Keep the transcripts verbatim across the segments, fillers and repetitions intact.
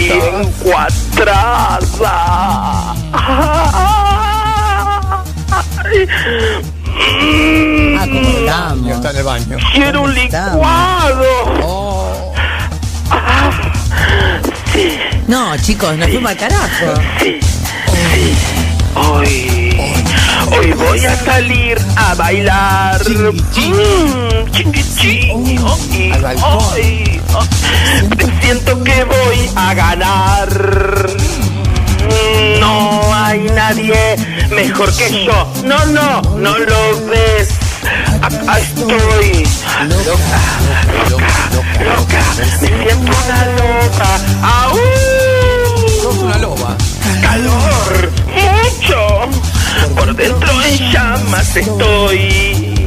bien cuadrada. Ay. Mm. Ah, ¿cómo estamos? Está en el baño. Quiero un licuado. Oh. Ah, sí. No, chicos, nos fuimos al carajo. Sí, sí. Hoy, hoy voy a salir a bailar. Chingui, chingui. Mm, chingui, chingui. Hoy, Al balcón. hoy, oh, siento que voy a ganar. No hay nadie mejor que yo. No, no, no lo ves. Acá estoy. Loca, loca, loca. Me siento una loca. ¡Au! Sos una loba. Calor, mucho. Por dentro en llamas estoy.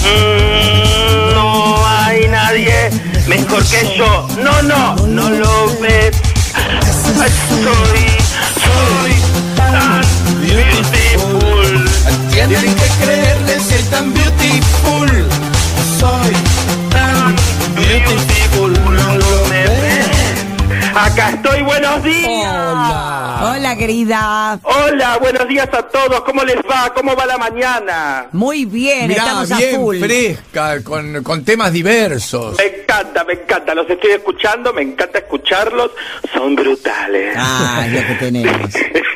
Mm, no hay nadie mejor que yo. No, no, no lo ves. Soy, soy tan beautiful. Tienen que creerle, soy tan beautiful. Soy Tan beautiful. No lo me ves. Acá estoy, buenos días. Hola. Hola, querida. Hola, buenos días a todos. ¿Cómo les va? ¿Cómo va la mañana? Muy bien, Mirá, estamos a bien full. fresca, con, con temas diversos. Me encanta, me encanta. Los estoy escuchando, me encanta escucharlos. Son brutales. Ah, es lo que tenemos.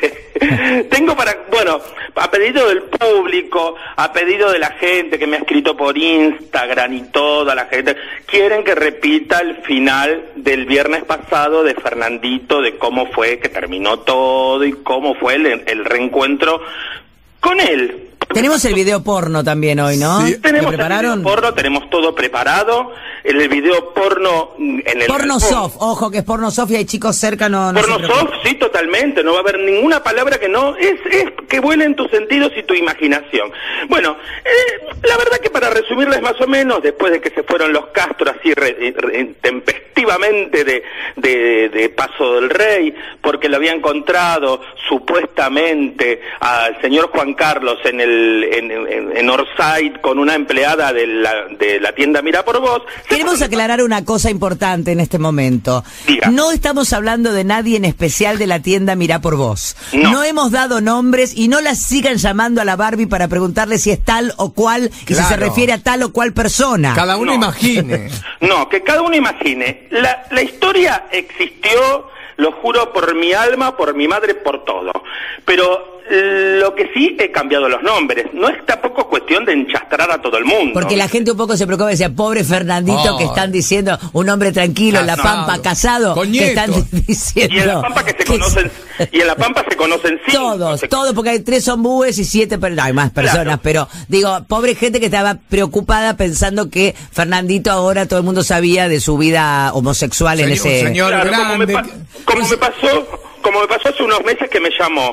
Tengo para, bueno, a pedido del público, a pedido de la gente que me ha escrito por Instagram y toda la gente, quieren que repita el final del viernes pasado de Fernandito, de cómo fue que terminó todo y cómo fue el, el reencuentro con él. Tenemos el video porno también hoy, ¿no? Sí. ¿Lo Tenemos el prepararon? video porno, tenemos todo preparado. En el video porno, en el Porno balcón. soft, ojo que es porno soft y hay chicos cerca, no, no se Porno preocupen. soft, sí, totalmente. No va a haber ninguna palabra que no. Es, es que vuelen tus sentidos y tu imaginación. Bueno, eh, la verdad que para resumirles más o menos, después de que se fueron los Castro así re, re, tempestivamente de, de, de Paso del Rey, porque lo había encontrado supuestamente al señor Juan Carlos en el en, en, en Orsay con una empleada de la, de la tienda Mira por Vos. Queremos aclarar una cosa importante en este momento. Diga. No estamos hablando de nadie en especial de la tienda Mirá por Vos. No. No hemos dado nombres y no la sigan llamando a la Barbie para preguntarle si es tal o cual y si se Claro. refiere a tal o cual persona. Cada uno No. imagine. No, que cada uno imagine. La, la historia existió, lo juro por mi alma, por mi madre, por todo. Pero lo que sí he cambiado los nombres. No es tampoco cuestión de enchastrar a todo el mundo. Porque la gente un poco se preocupa y decía, pobre Fernandito, Oh. que están diciendo, un hombre tranquilo en La Casado. Pampa, casado, Con que están nietos. diciendo... Y en La Pampa que se conocen, y en La Pampa se conocen cinco. Todos, Se- todos, porque hay tres ombúes y siete, per- no, hay más personas, Claro. pero digo, pobre gente que estaba preocupada pensando que Fernandito ahora todo el mundo sabía de su vida homosexual en Señor- ese... señor Claro, como me, grande. pa- como me pasó, como me pasó hace unos meses que me llamó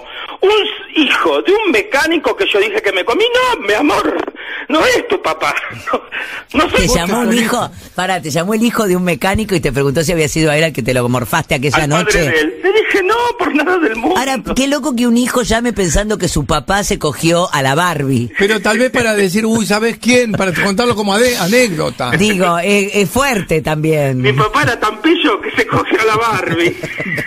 un hijo de un mecánico que yo dije que me comí. No, mi amor, no es tu papá. No, no soy Te llamó un hijo, pará, te llamó el hijo de un mecánico y te preguntó si había sido a él al que te lo morfaste aquella al noche. padre de él. Le dije, no, por nada del mundo. Ahora, qué loco que un hijo llame pensando que su papá se cogió a la Barbie. Pero tal vez para decir, uy, ¿sabes quién? Para contarlo como ade- anécdota. Digo, es, es fuerte Mi también. papá era tan pillo que se cogió a la Barbie.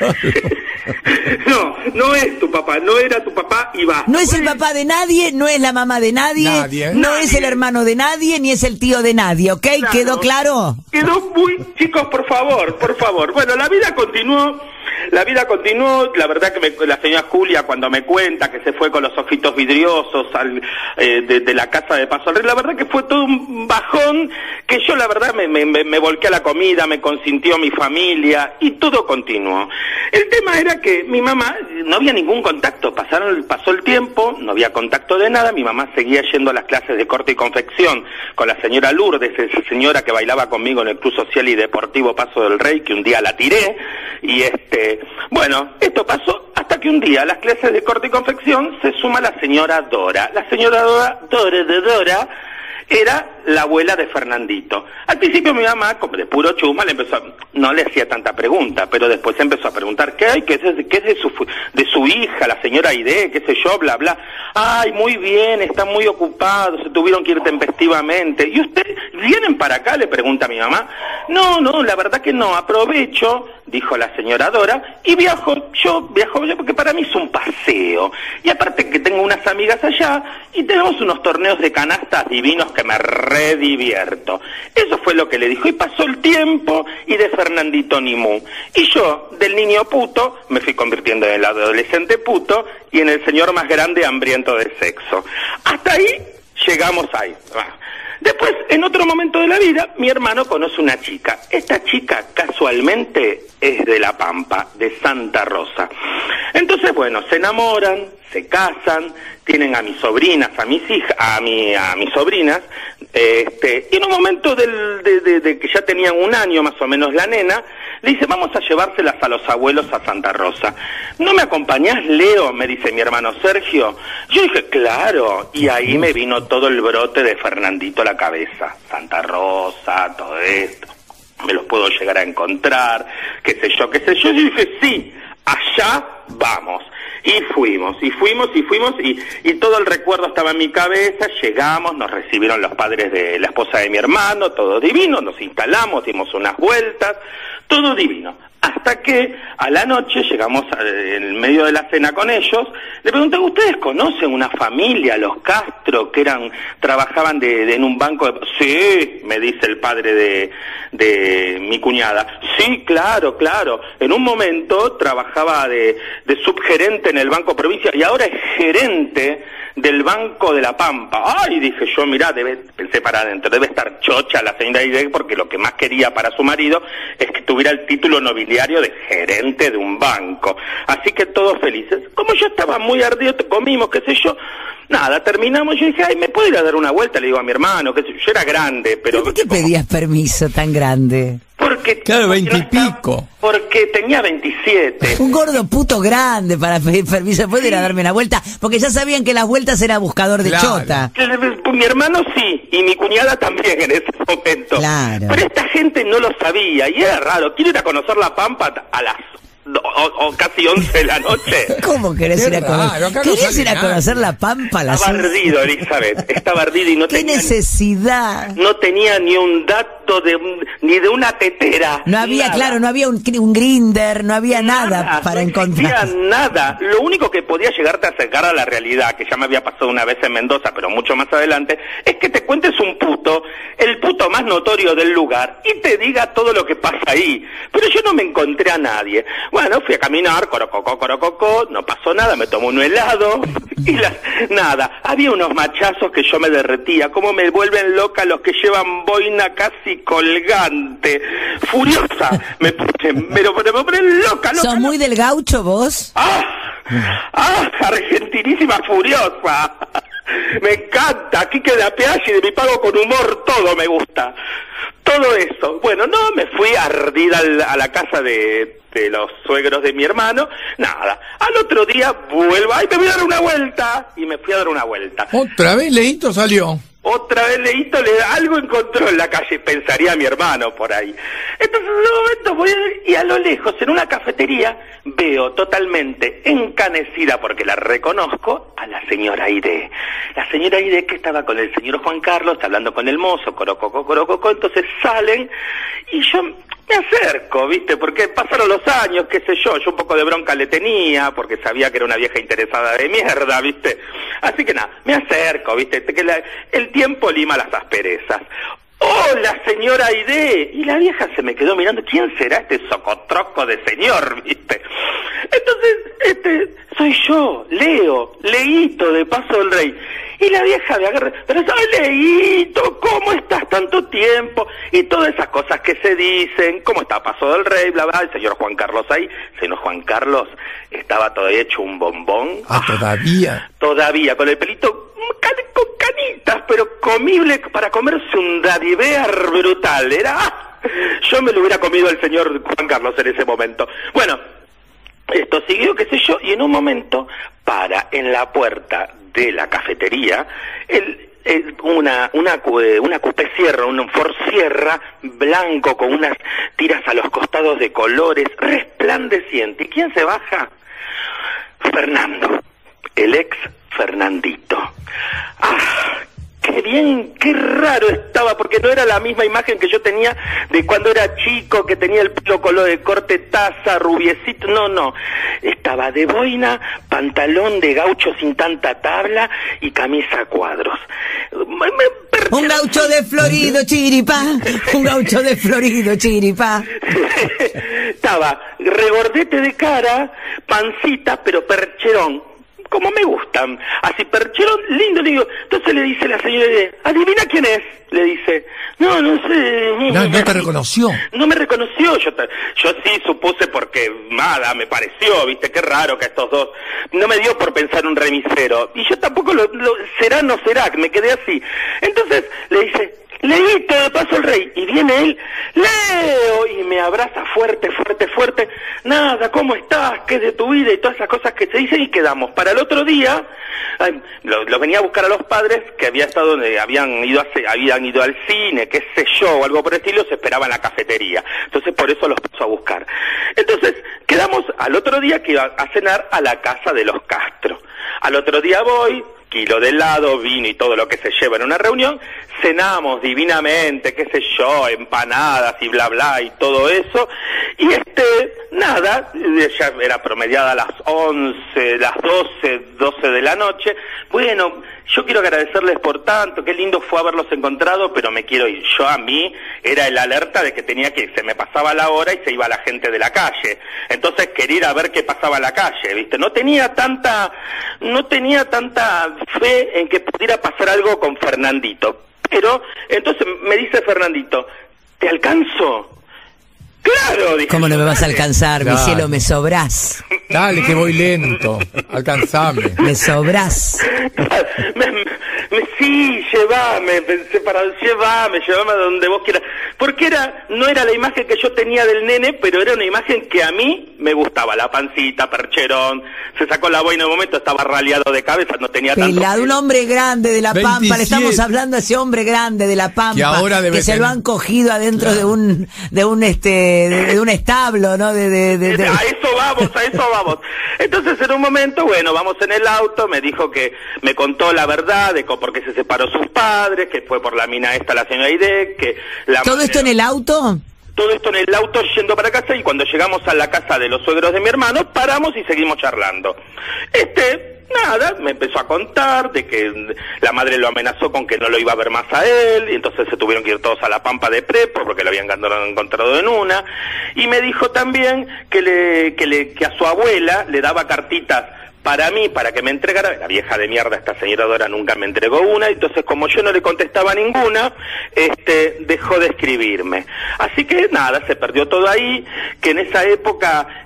No, no es tu papá, no era tu papá y va. No es el papá de nadie, no es la mamá de nadie, Nadie. no Nadie. es el hermano de nadie, ni es el tío de nadie, ¿ok? Claro. ¿Quedó claro? Quedó muy... Chicos, por favor, por favor. Bueno, la vida continuó, la vida continuó. La verdad que me- la señora Julia, cuando me cuenta que se fue con los ojitos vidriosos al, eh, de, de la casa de Paso del Rey, la verdad que fue todo un bajón que yo, la verdad, me, me, me me volqué a la comida, me consintió mi familia y todo continuó. El tema era que mi mamá, no había ningún contacto. Pasaron, pasó el tiempo, no había contacto de nada. Mi mamá seguía yendo a las clases de corte y confección con la señora Lourdes, esa señora que bailaba conmigo en el Club Social y Deportivo Paso del Rey, que un día la tiré. Y este, bueno, esto pasó hasta que un día a las clases de corte y confección se suma la señora Dora. La señora Dora, Dora de Dora, era la abuela de Fernandito. Al principio mi mamá, como de puro chuma, le empezó a, no le hacía tanta pregunta, pero después empezó a preguntar, ¿qué hay? ¿Qué es, de, qué es de, su, de su hija, la señora Aide? ¿Qué sé yo? Bla, bla. Ay, muy bien, están muy ocupados, se tuvieron que ir tempestivamente. ¿Y ustedes vienen para acá? Le pregunta mi mamá. No, no, la verdad que no, aprovecho, dijo la señora Dora, y viajo, yo viajo yo porque para mí es un paseo. Y aparte que tengo unas amigas allá, y tenemos unos torneos de canastas divinos que me redivierto. Eso fue lo que le dijo, y pasó el tiempo, y de Fernandito ni mu. Y yo, del niño puto, me fui convirtiendo en el adolescente puto, y en el señor más grande hambriento de sexo. Hasta ahí, llegamos ahí. Después, en otro momento de la vida, mi hermano conoce una chica. Esta chica, casualmente, es de La Pampa, de Santa Rosa. Entonces, bueno, se enamoran, se casan, tienen a mis sobrinas, a mis hijas, a mi, a mis sobrinas, este, y en un momento del, de, de, de que ya tenían un año más o menos la nena, le dice, vamos a llevárselas a los abuelos a Santa Rosa. ¿No me acompañás, Leo?, me dice mi hermano Sergio. Yo dije, claro, y ahí me vino todo el brote de Fernandito a la cabeza. Santa Rosa, todo esto, me los puedo llegar a encontrar, qué sé yo, qué sé yo. Yo dije, sí, allá vamos. Y fuimos, y fuimos, y fuimos, y, y todo el recuerdo estaba en mi cabeza. Llegamos, nos recibieron los padres de la esposa de mi hermano, todo divino, nos instalamos, dimos unas vueltas, todo divino. Hasta que a la noche llegamos a, en medio de la cena con ellos, le pregunté, ¿ustedes conocen una familia, los Castro, que eran, trabajaban de, de en un banco de... Sí, me dice el padre de, de mi cuñada. Sí, claro, claro. En un momento trabajaba de, de subgerente en el Banco Provincia y ahora es gerente del Banco de La Pampa. Ay, dije yo, mirá, debe, pensé para adentro, debe estar chocha la señora Aide, porque lo que más quería para su marido es que tuviera el título nobiliario de gerente de un banco. Así que todos felices. Como yo estaba muy ardido, comimos, qué sé yo, nada, terminamos, yo dije, ay, ¿me puedo ir a dar una vuelta? Le digo a mi hermano, qué sé yo, yo era grande, pero... ¿Por qué como... pedías permiso tan grande? Porque... Claro, veintipico. No estaba, porque tenía veintisiete. Un gordo puto grande para pedir permiso. ¿Puedo ir a darme una vuelta? Porque ya sabían que las vueltas era buscador de Claro. chota. Mi hermano sí, y mi cuñada también en ese momento. Claro. Pero esta gente no lo sabía, y era raro. Quiero ir a conocer La Pampa a las... O, o casi once de la noche. ¿Cómo querés Qué ir a raro, conocer? acá no ¿Querías sale ir a nada. conocer La Pampa? a las Estaba once? ardido, Elizabeth. Estaba ardido y no ¿Qué tenía... necesidad? No tenía ni un dato de un, ni de una tetera. No había, nada. claro, no había un, un Grindr, no había nada, para no encontrar. existía nada. Lo único que podía llegarte a acercar a la realidad, que ya me había pasado una vez en Mendoza, pero mucho más adelante, es que te cuentes un puto, el puto más notorio del lugar, y te diga todo lo que pasa ahí. Pero yo no me encontré a nadie. Bueno, fui a caminar, corococó, corococó, no pasó nada, me tomó un helado, y la, nada. Había unos machazos que yo me derretía, como me vuelven loca los que llevan boina casi colgante. Furiosa, me puse, pero, pero me ponen loca, loca. ¿Sos muy del gaucho vos? ¡Ah! ¡Ah! Argentinísima furiosa. Me encanta. Aquí queda peaje de mi pago con humor, todo me gusta. Todo eso. Bueno, no, me fui ardida al, a la casa de, de los suegros de mi hermano. Nada. Al otro día vuelvo. ¡Ay, me voy a dar una vuelta! Y me fui a dar una vuelta. Otra vez Leito salió. Otra vez Leito le algo encontró en la calle, pensaría mi hermano por ahí. Entonces, en un momento voy a, y a lo lejos, en una cafetería, veo totalmente encanecida, porque la reconozco, a la señora Aide. La señora Aide que estaba con el señor Juan Carlos, hablando con el mozo, corococo, corococo, entonces salen, y yo me acerco, ¿viste? Porque pasaron los años, qué sé yo, yo un poco de bronca le tenía, porque sabía que era una vieja interesada de mierda, ¿viste? Así que nada, me acerco, ¿viste? Que la, el tiempo lima las asperezas. ¡Hola, señora Aide! Y la vieja se me quedó mirando, ¿quién será este socotroco de señor, viste? Entonces, este, soy yo, Leo, Leito de Paso del Rey. Y la vieja me agarra, pero soy Leito, ¿cómo estás tanto tiempo? Y todas esas cosas que se dicen, ¿cómo está Paso del Rey? Bla, bla, el señor Juan Carlos ahí. El señor Juan Carlos estaba todavía hecho un bombón. Ah, todavía. Todavía, con el pelito can, con canitas, pero comible para comerse un daddy bear brutal. Era, ¡ah! Yo me lo hubiera comido el señor Juan Carlos en ese momento. Bueno, esto siguió, qué sé yo, y en un momento para en la puerta de la cafetería el eh, una una una coupé Sierra, un Ford Sierra blanco con unas tiras a los costados de colores, resplandeciente. ¿Y quién se baja? Fernando, el ex Fernandito. ¡Ah! Qué bien, qué raro estaba, porque no era la misma imagen que yo tenía de cuando era chico, que tenía el pelo color de corte taza, rubiecito. No, no. Estaba de boina, pantalón de gaucho sin tanta tabla y camisa a cuadros. Me, me un gaucho de Florido, chiripá. Un gaucho de Florido, chiripá. Estaba regordete de cara, pancita, pero percherón, como me gustan, así percherón, lindo, lindo. Entonces le dice la señora, adivina quién es, le dice. No, no sé. No, no te reconoció. No me reconoció, yo yo sí supuse porque nada, me pareció, viste, qué raro que estos dos, no me dio por pensar un remisero, y yo tampoco lo, lo será, no será, me quedé así. Entonces le dice, Leíste de paso el rey, y viene él, Leo, y me abraza fuerte, fuerte, fuerte. Nada, ¿cómo estás? ¿Qué es de tu vida? Y todas esas cosas que se dicen, y quedamos para el otro día. Ay, lo, lo venía a buscar a los padres que había estado donde habían ido a, habían ido al cine, qué sé yo, o algo por el estilo, se esperaba en la cafetería. Entonces por eso los puso a buscar. Entonces quedamos al otro día que iba a cenar a la casa de los Castro. Al otro día voy, kilo de helado, vino y todo lo que se lleva en una reunión, cenamos divinamente, qué sé yo, empanadas y bla bla y todo eso, y este, nada, ya era promediada a las once, las doce, doce de la noche. Bueno, yo quiero agradecerles por tanto, qué lindo fue haberlos encontrado, pero me quiero ir. Yo, a mí era el alerta de que tenía que ir, se me pasaba la hora y se iba la gente de la calle, entonces quería ir a ver qué pasaba en la calle, ¿viste? No tenía tanta, no tenía tanta fe en que pudiera pasar algo con Fernandito. Pero, entonces me dice Fernandito, ¿te alcanzo? Claro, dije. ¿Cómo no me vas a alcanzar, Claro. mi cielo? Me sobrás. Dale, que voy lento. Alcanzame. Me sobrás. me, me, sí, llévame, pensé para, llévame, llévame a donde vos quieras. Porque era, no era la imagen que yo tenía del nene, pero era una imagen que a mí me gustaba. La pancita, percherón, se sacó la boina en un momento, estaba raleado de cabeza, no tenía tanto. Pelado, un hombre grande de La Pampa, veintisiete. le estamos hablando a ese hombre grande de La Pampa, Que ahora debe que se tener- lo han cogido adentro de un, de un este, de, de un establo, ¿no? De, de, de, de- A eso vamos, a eso vamos. Entonces en un momento, bueno, vamos en el auto, me dijo que me contó la verdad de por qué se separó sus padres, que fue por la mina esta, la señora Aide, que la ¿Todo madre- esto en el auto? Todo esto en el auto yendo para casa, y cuando llegamos a la casa de los suegros de mi hermano, paramos y seguimos charlando. Este, nada, me empezó a contar de que la madre lo amenazó con que no lo iba a ver más a él, y entonces se tuvieron que ir todos a la Pampa de Prepo porque lo habían encontrado en una, y me dijo también que le, que le, que a su abuela le daba cartitas para mí, para que me entregara. La vieja de mierda, esta señora Dora, nunca me entregó una, entonces como yo no le contestaba ninguna, este, dejó de escribirme. Así que nada, se perdió todo ahí, que en esa época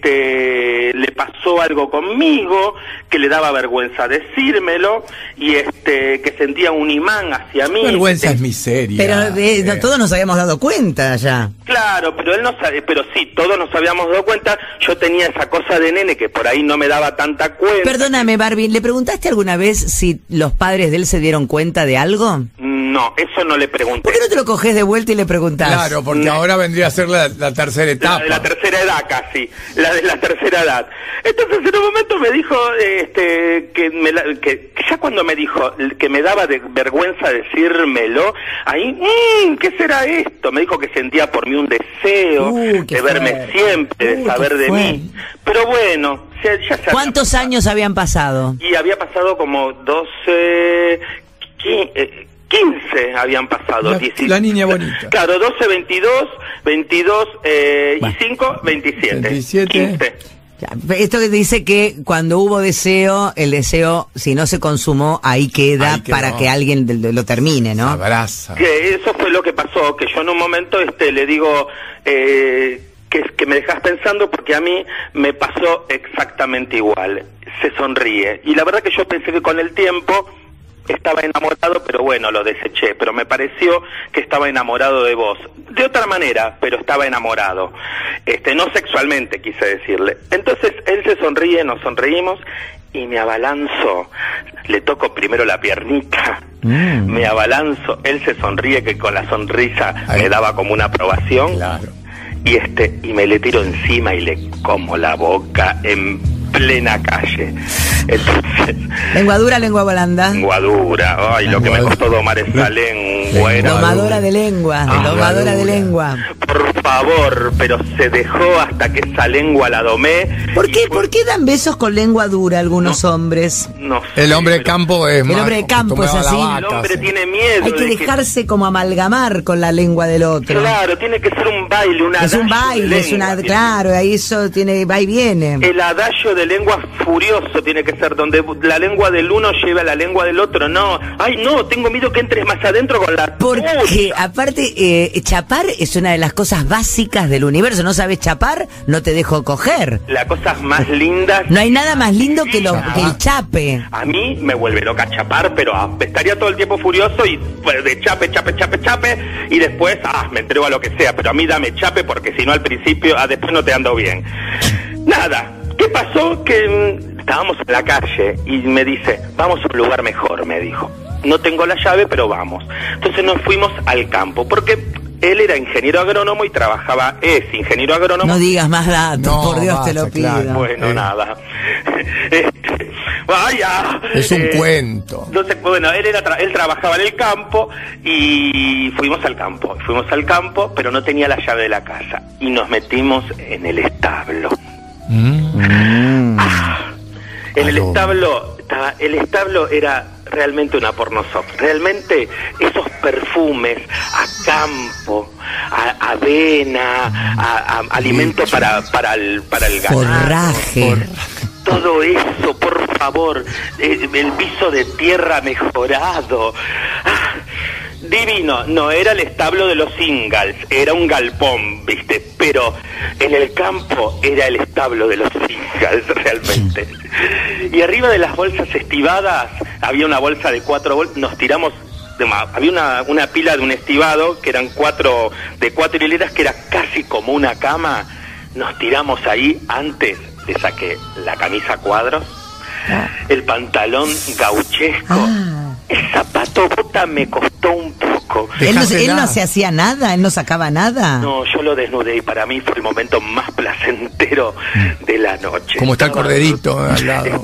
este le pasó algo conmigo, que le daba vergüenza decírmelo, y este que sentía un imán hacia mí. Vergüenza Eh, es miseria. Pero eh, no, Eh. todos nos habíamos dado cuenta ya. Claro, pero él no sabe, pero sí, todos nos habíamos dado cuenta. Yo tenía esa cosa de nene que por ahí no me daba tanta cuenta. Perdóname, Barbie, ¿le preguntaste alguna vez si los padres de él se dieron cuenta de algo? No, eso no le pregunté. ¿Por qué no te lo coges de vuelta y le preguntás? Claro, porque No. ahora vendría a ser la, la tercera La etapa. de la tercera edad casi, la de la tercera edad. Entonces en un momento me dijo este que, me la- que, que ya cuando me dijo que me daba de vergüenza decírmelo, ahí, mmm, ¿qué será esto? Me dijo que sentía por mí un deseo Uh, qué de verme fuerte. siempre, de Uh, saber qué de fuerte. mí. Pero bueno, ya, ya se había ¿Cuántos pasado. años habían pasado? Y había pasado como doce, qui- eh, quince habían pasado. La- dieci- la niña bonita. Claro, doce, veintidós, veintidós eh, Bueno. y cinco, veintisiete. veintisiete. quince. Ya, esto que dice que cuando hubo deseo, el deseo, si no se consumó, ahí queda Ahí quedó. para que alguien de- de- lo termine, ¿no? Abraza. Que eso fue lo que pasó, que yo en un momento este le digo eh, que, que me dejas pensando, porque a mí me pasó exactamente igual. Se sonríe. Y la verdad que yo pensé que con el tiempo estaba enamorado, pero bueno, lo deseché, pero me pareció que estaba enamorado de vos. De otra manera, pero estaba enamorado. Este, no sexualmente, quise decirle. Entonces, él se sonríe, nos sonreímos, y me abalanzo. Le toco primero la piernita, Mm. Me abalanzo, él se sonríe, que con la sonrisa Ahí. me daba como una aprobación. Claro. Y este, y me le tiro encima y le como la boca en plena calle. Entonces, lengua dura, lengua blanda. Lengua dura. Ay, lengua lo que me costó domar esa lengua. Era... Domadora de lengua. Ah, domadora de lengua. Por favor, pero se dejó hasta que esa lengua la domé. ¿Por qué, fue... ¿por qué dan besos con lengua dura algunos no, hombres? No sé, el hombre de campo es más. El hombre de campo es así. Vaca, el hombre sí. tiene miedo. Hay que de dejarse que... como amalgamar con la lengua del otro. Claro, tiene que ser un baile, una Es un baile, es una, claro, ahí eso tiene, va y viene. El adagio de lengua furioso tiene que ser donde la lengua del uno lleva a la lengua del otro. No, ay no, tengo miedo que entres más adentro con la... Porque aparte, eh, chapar es una de las cosas básicas del universo. No sabes chapar, no te dejo coger. Las cosas más lindas... No hay nada más lindo que, lo, que el chape. A mí me vuelve loca chapar, pero ah, estaría todo el tiempo furioso y pues, de chape, chape, chape, chape, y después, ah, me entrego a lo que sea, pero a mí dame chape porque si no al principio, ah, después no te ando bien. Nada. ¿Qué pasó? Que mmm, estábamos en la calle y me dice, vamos a un lugar mejor, me dijo. No tengo la llave, pero vamos. Entonces nos fuimos al campo, porque él era ingeniero agrónomo y trabajaba, es ingeniero agrónomo. No digas más datos, no, por Dios basta, te lo pido. Claro. Bueno, eh. nada. Este, vaya. Es un eh, cuento. Entonces, bueno, él, era tra él trabajaba en el campo y fuimos al campo. Fuimos al campo, pero no tenía la llave de la casa. Y nos metimos en el establo. Mm. Ah, en el establo, estaba, el establo era realmente una porno shop. Realmente esos perfumes a campo, a, avena, a, a alimento para, para el, para el ganado. Forraje. Todo eso, por favor, el, el piso de tierra mejorado. Ah, divino. No era el establo de los Ingalls, era un galpón, ¿viste? Pero en el campo era el establo de los Ingalls, realmente. Y arriba de las bolsas estivadas, había una bolsa de cuatro bolsas, nos tiramos, de, había una, una pila de un estivado, que eran cuatro, de cuatro hileras, que era casi como una cama. Nos tiramos ahí, antes le saqué la camisa a cuadros, ah. el pantalón gauchesco, ah. el zapato bota me costó un poco. ¿Él no, él no se hacía nada? ¿Él no sacaba nada? No, yo lo desnudé y para mí fue el momento más placentero de la noche. Como está el corderito al lado.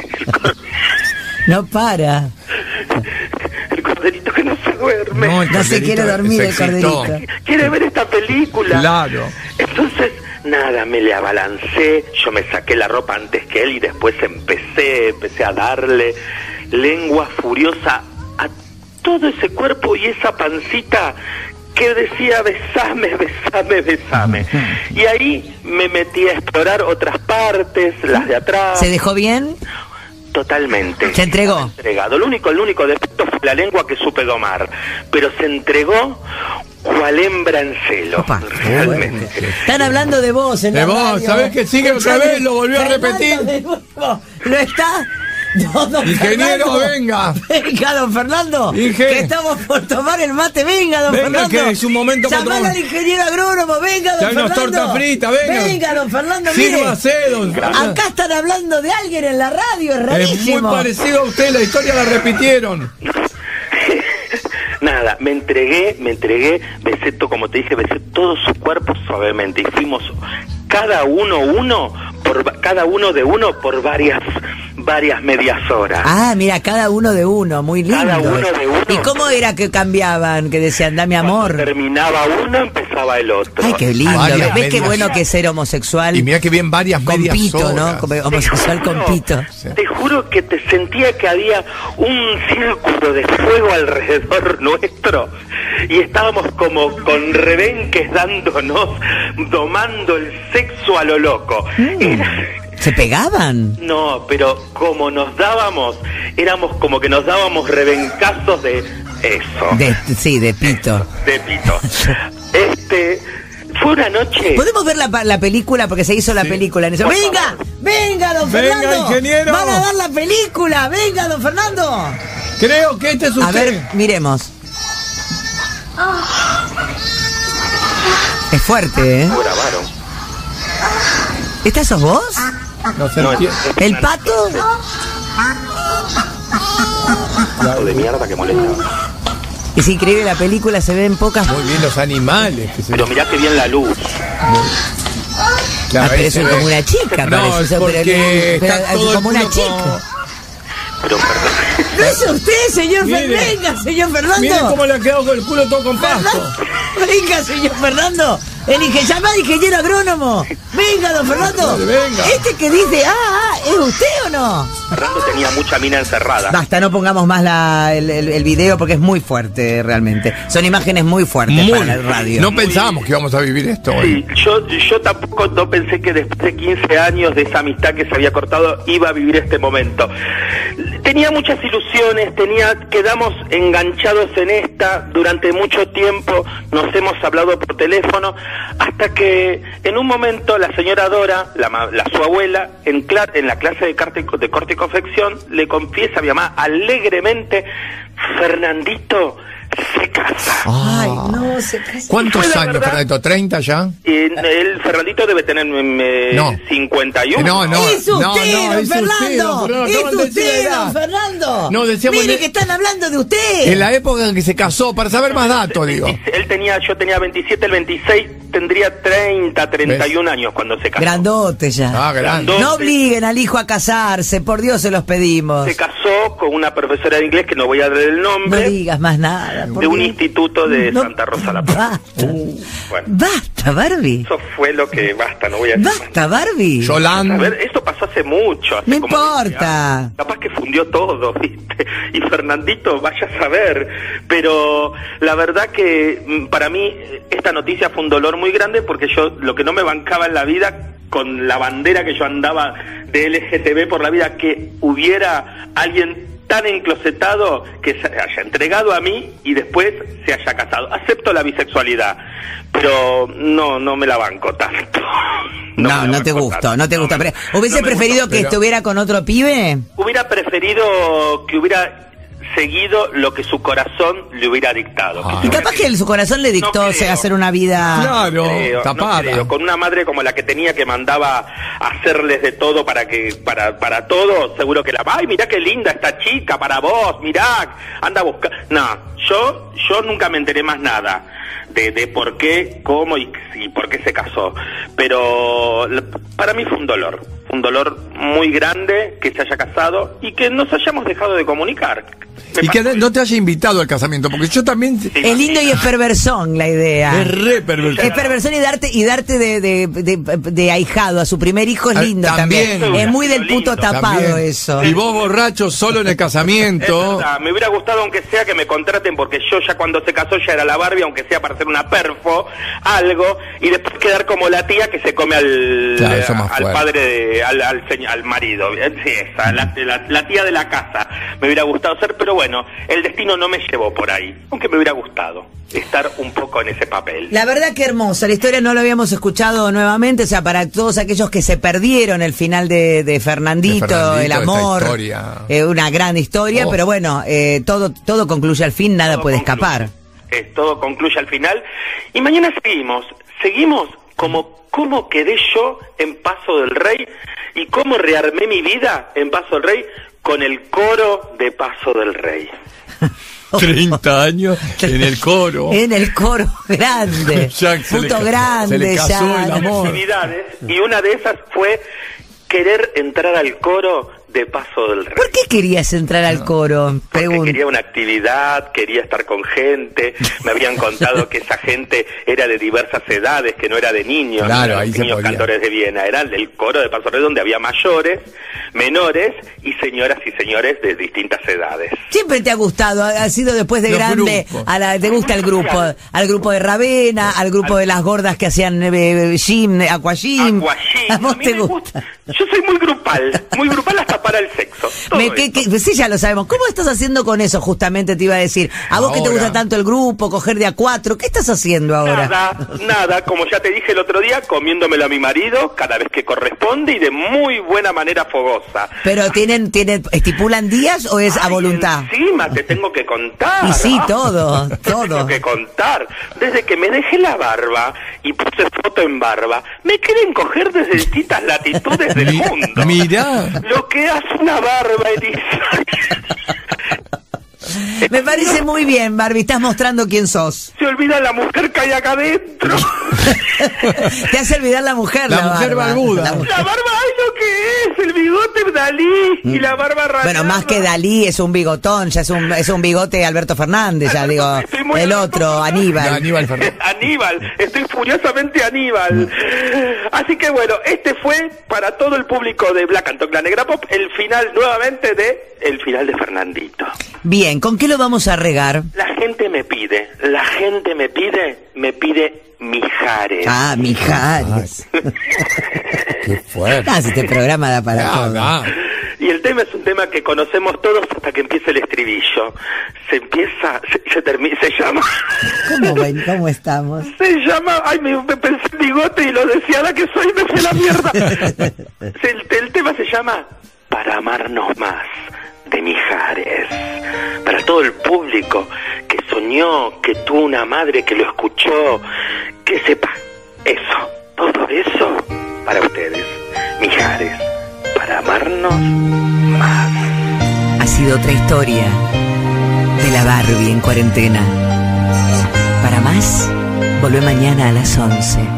No para. El corderito que no se duerme. No, no se quiere dormir el corderito. Quiere ver esta película. Claro. Entonces, nada, me le abalancé, yo me saqué la ropa antes que él y después empecé, empecé a darle lengua furiosa a todo ese cuerpo y esa pancita que decía besame, besame, besame. Y ahí me metí a explorar otras partes, las de atrás. ¿Se dejó bien? Totalmente. ¿Se entregó? Entregado. Lo único, el único defecto fue la lengua que supe domar, pero se entregó cual hembra en celo. Opa, realmente. Están hablando de vos en de la vos, radio. ¿sabés que sigue otra vez? Lo volvió a repetir. ¿Lo está? No, don Ingeniero, Fernando. venga. Venga, don Fernando. Inge. Que estamos por tomar el mate. Venga, don venga, Fernando. Que es un momento para tomar al ingeniero agrónomo. Venga, don Fernando. torta frita, venga. Venga, don Fernando. Sírvase, don Fernando. Acá están hablando de alguien en la radio. Es rarísimo. Es muy parecido a usted. La historia la repitieron. Nada, me entregué, me entregué, besé, todo, como te dije, besé todo su cuerpo suavemente y fuimos cada uno uno por cada uno de uno por varias varias medias horas. Ah, mira, cada uno de uno, muy lindo. Cada uno de uno. ¿Y cómo era que cambiaban? Que decían, dame amor. Cuando terminaba uno, empezaba el otro. Ay, qué lindo. Varias ¿Ves qué bueno horas. que es ser homosexual? Y mira que bien varias con medias pito, horas. ¿no? Como homosexual juro, con pito. Te juro que te sentía que había un círculo de fuego alrededor nuestro y estábamos como con rebenques dándonos, domando el sexo a lo loco. Mm. Era... ¿Se pegaban? No, pero como nos dábamos, éramos como que nos dábamos rebencazos de eso. De, sí, de pito. De pito. Este, fue una noche... ¿Podemos ver la, la película? Porque se hizo la sí. película en eso. ¡Venga! ¡Venga, don Venga, Fernando! ingeniero. ¡Van a dar la película! ¡Venga, don Fernando! Creo que este es usted. A ver, miremos. Es fuerte, ¿eh? Lo grabaron. ¿Esta sos vos? No se No, entiende. ¿El pato? de mierda que molesta. Es increíble, la película se ve en pocas... Muy bien los animales. Que se Pero mirá que bien la luz. Claro, Ah, pero ahí eso se es ve. como una chica, No, parece. es Eso, porque pero, pero, está es todo el como una mundo chica. con- Pero perdón. No es usted, señor Mire. Fernando. Venga, señor Fernando. Miren cómo le ha quedado con el culo todo con pasto. Venga, señor Fernando. El ingeniero, llama al ingeniero agrónomo. Venga, don Fernando. Venga. Este que dice, ah, ah, ¿es usted o no? Fernando tenía mucha mina encerrada. Basta, no pongamos más la, el, el- el video porque es muy fuerte realmente. Son imágenes muy fuertes Muy. para la radio. No pensábamos que íbamos a vivir esto hoy. Sí, yo, yo tampoco no pensé que después de quince años de esa amistad que se había cortado iba a vivir este momento. Tenía muchas ilusiones, tenía, quedamos enganchados en esta durante mucho tiempo, nos hemos hablado por teléfono, hasta que en un momento la señora Dora, la, ma- la su abuela, en, cla- en la clase de, carte- de corte y confección, le confiesa a mi mamá alegremente, Fernandito se casa. Ay, no, se casó. ¿Cuántos Fue la años, verdad. Fernando? ¿treinta ya? Eh, el Fernandito debe tener eh, No. cincuenta y uno. No, no. Es usted, no, don es usted, Fernando. don Fernando, Es acaban de decir la usted, edad. don Fernando. No, decíamos Mire en- que están hablando de usted. En la época en que se casó, para saber más datos, digo. Él tenía, yo tenía veintisiete, el veintiséis tendría treinta, treinta y uno años cuando se casó. Grandote ya. Ah, grande. Grandote. No obliguen al hijo a casarse, por Dios se los pedimos. Se casó con una profesora de inglés que no voy a dar el No nombre, digas más nada. por de un Dios. instituto de No, Santa Rosa la Paz. Basta. Bueno. Basta, Barbie. Eso fue lo que basta, no voy a decir más. Basta, Barbie. A Yolanda. ver, esto pasó hace mucho. Hace No como importa. veinte años. Capaz que fundió todo, ¿viste? Y Fernandito, vaya a saber. Pero la verdad que mm, para mí esta noticia fue un dolor muy grande porque yo lo que no me bancaba en la vida, con la bandera que yo andaba de L G T B por la vida, que hubiera alguien tan enclosetado que se haya entregado a mí y después se haya casado. Acepto la bisexualidad, pero no no me la banco tanto. No, me la no te banco gustó, tanto. no te gustó. me- Pero, ¿hubiese no me preferido gustó, que pero- estuviera con otro pibe? Hubiera preferido que hubiera seguido lo que su corazón le hubiera dictado. Ah. Y capaz que el- su corazón le dictó, No o sea, creo. hacer una vida... Claro, creo, tapada. no creo. Con una madre como la que tenía, que mandaba a hacerles de todo para que para para todo, seguro que la ay, mirá qué linda esta chica para vos, mirá, anda a buscar. No, yo yo nunca me enteré más nada de, de por qué, cómo y, y por qué se casó, pero la- para mí fue un dolor, un dolor muy grande que se haya casado y que nos hayamos dejado de comunicar. Me Y que pasó no te haya invitado al casamiento, porque yo también... Sí. Es lindo y es perversón la idea. Es re perverso. Es perversión y darte y darte de, de, de, de ahijado a su primer hijo es Ah, lindo también. también. Es muy del Lindo. puto tapado También. eso. Y vos borracho solo en el Es casamiento. verdad, me hubiera gustado aunque sea que me contraten porque yo ya cuando se casó ya era la Barbie, aunque sea para hacer una perfo, algo, y después quedar como la tía que se come al, Claro, eso más al fuerte. padre, de, al, al, señ- al marido, sí, esa, la, la- la tía de la casa, me hubiera gustado ser, pero bueno, el destino no me llevó por ahí, aunque me hubiera gustado estar un poco en ese papel. La verdad que hermosa, la historia no la habíamos escuchado nuevamente, o sea, para todos aquellos que se perdieron el final de, de Fernandito, De Fernandito, el esta amor, historia. eh, una gran historia, Oh. pero bueno, eh, todo todo concluye al fin, nada Todo puede concluye. escapar. Eh, todo concluye al final. Y mañana seguimos, seguimos como cómo quedé yo en Paso del Rey y cómo rearmé mi vida en Paso del Rey con el coro de Paso del Rey. treinta años en el coro. En el coro grande, Ya se le puto ca- grande, se le casó ya. el amor. Actividades, y una de esas fue querer entrar al coro de Paso del Rey. ¿Por qué querías entrar al coro? Porque Pregunto. quería una actividad, quería estar con gente, me habían contado que esa gente era de diversas edades, que no era de niños, Claro, no eran ahí se niños podía. cantores de Viena, era del coro de Paso del Rey donde había mayores, menores y señoras y señores de distintas edades. Siempre te ha gustado, ha ha sido después de Los grande, grupos. a la, te gusta el grupo, al grupo de Ravena, al grupo de las gordas que hacían eh, gym, aquagym. Aquagym, A vos a mí te me gusta. Yo soy muy grupal, muy grupal hasta para el sexo. todo Me- que- eso. que- sí, ya lo sabemos. ¿Cómo estás haciendo con eso? Justamente te iba a decir. A vos que te Ahora. gusta tanto el grupo, coger de a cuatro, ¿qué estás haciendo ahora? Nada, nada, como ya te dije el otro día, comiéndomelo a mi marido cada vez que corresponde y de muy buena manera fogosa. Pero tienen, tienen, estipulan días o es a Ay, voluntad. Encima te tengo que contar. Y sí, Ah, todo, te todo. Tengo que contar. Desde que me dejé la barba y puse foto en barba, me quieren coger desde distintas latitudes del Mi- mundo. mirá. Lo que hace una barba, Elisa. Me parece muy bien, Barbie, estás mostrando quién sos. Se olvida la mujer que hay acá adentro. Te hace olvidar la mujer, La la, mujer barba. barbuda. La mujer- La barba, ay, lo que es, el bigote Dalí y la barba rara. Bueno, más que Dalí, es un bigotón, ya es un, es un bigote Alberto Fernández, ya digo, Estoy muy el loco. otro, Aníbal. No, Aníbal Fernández. Aníbal, estoy furiosamente Aníbal. Así que bueno, este fue para todo el público de Black and Talk, la Negra Pop, el final nuevamente de el final de Fernandito. Bien, ¿con qué lo vamos a regar? La gente me pide, la gente me pide, me pide Mijares. Ah, Mijares. Qué fuerte. Ah, si este programa da para Ah, todo. da. Y el tema es un tema que conocemos todos hasta que empieza el estribillo. Se empieza, se, se termina, se llama... ¿Cómo ven? ¿Cómo estamos? Se llama... Ay, me, me pensé en bigote y lo deseada que soy, me fue la mierda. el, el tema se llama Para amarnos más, de Mijares. Para todo el público que soñó, que tuvo una madre que lo escuchó, que sepa eso, todo eso para ustedes, Mijares. Para amarnos más. Ha sido otra historia de la Barbie en cuarentena. Para más, volvé mañana a las once.